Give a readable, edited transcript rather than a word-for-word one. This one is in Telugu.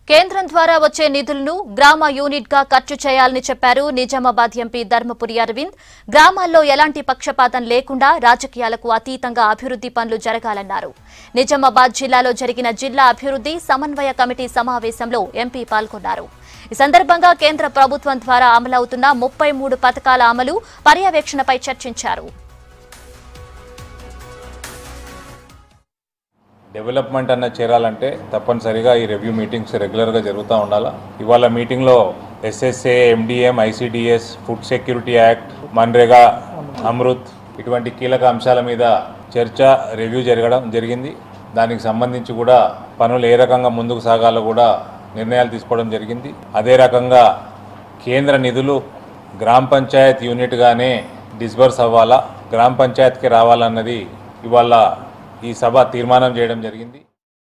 కేంద్రం ద్వారా వచ్చే నిధులను గ్రామ యూనిట్ గా ఖర్చు చేయాలని చెప్పారు నిజామాబాద్ ఎంపీ ధర్మపురి అరవింద్. గ్రామాల్లో ఎలాంటి పక్షపాతం లేకుండా రాజకీయాలకు అతీతంగా అభివృద్ధి పనులు జరగాలన్నారు. నిజామాబాద్ జిల్లాలో జరిగిన జిల్లా అభివృద్ధి సమన్వయ కమిటీ సమావేశంలో ఎంపీ పాల్గొన్నారు. ఈ సందర్భంగా కేంద్ర ప్రభుత్వం ద్వారా అమలవుతున్న 33 పథకాల అమలు పర్యవేక్షణపై చర్చించారు. డెవలప్మెంట్ అన్న చేరాలంటే తప్పనిసరిగా ఈ రివ్యూ మీటింగ్స్ రెగ్యులర్గా జరుగుతూ ఉండాలి. ఇవాళ మీటింగ్లో SSA, MDM, ICDS, food security act, MNREGA, AMRUT ఇటువంటి కీలక అంశాల మీద చర్చ రివ్యూ జరిగింది. దానికి సంబంధించి కూడా పనులు ఏ రకంగా ముందుకు సాగాలో కూడా నిర్ణయాలు తీసుకోవడం జరిగింది. అదే రకంగా కేంద్ర నిధులు గ్రామ పంచాయత్ యూనిట్గానే డిస్బర్స్ అవ్వాలా, గ్రామ పంచాయత్కి రావాలన్నది ఇవాళ ఈ సభ తీర్మానం చేయడం జరిగింది.